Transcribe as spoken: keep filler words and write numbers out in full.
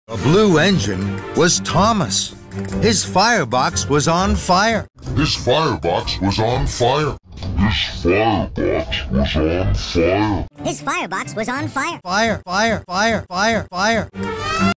The blue engine was Thomas. His firebox was on fire. His firebox was on fire. His firebox was on fire. His firebox was on fire. Fire, fire, fire, fire, fire.